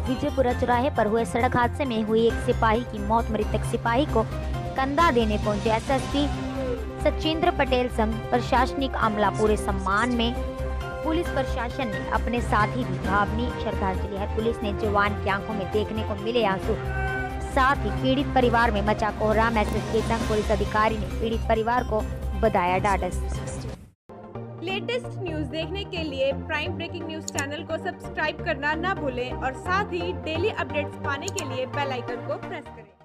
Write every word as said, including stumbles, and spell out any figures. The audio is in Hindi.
विजयपुरा चौराहे पर हुए सड़क हादसे में हुई एक सिपाही की मौत। मृतक सिपाही को कंधा देने पहुंचे एसएसपी सचिंद्र पटेल संग प्रशासनिक अमला पूरे सम्मान में पुलिस प्रशासन ने अपने साथ ही दी भावनीय श्रद्धांजलि है। पुलिस ने जवान की आंखों में देखने को मिले आंसू, साथ ही पीड़ित परिवार में मचा कोहराम। एसएसपी संग पुलिस अधिकारी ने पीड़ित परिवार को बधाया ढाढ़स। लेटेस्ट न्यूज देखने के लिए प्राइम ब्रेकिंग न्यूज चैनल को सब्सक्राइब करना ना भूलें और साथ ही डेली अपडेट्स पाने के लिए बेल आइकन को प्रेस करें।